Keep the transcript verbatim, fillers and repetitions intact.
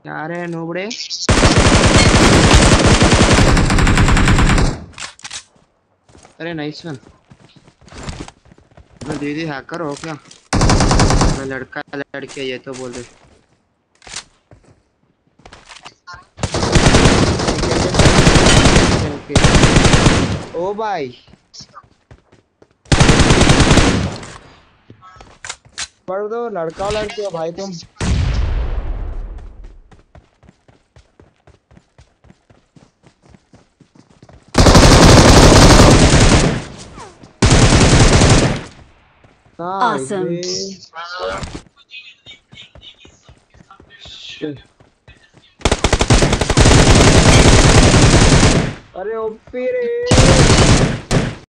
क्या रे नोबड़े। अरे नाइस वन। मैं दीदी हैकर हो क्या? मैं लड़का लड़के ये तो बोल रहे। Okay okay. ओ भाई पढ़ दो, लड़का लड़के हो भाई तुम। Nice Awesome. बे। अरे ओपी रे।